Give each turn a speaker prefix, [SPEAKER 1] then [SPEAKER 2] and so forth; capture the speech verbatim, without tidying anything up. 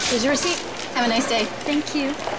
[SPEAKER 1] Here's your receipt. Have a nice day.
[SPEAKER 2] Thank you.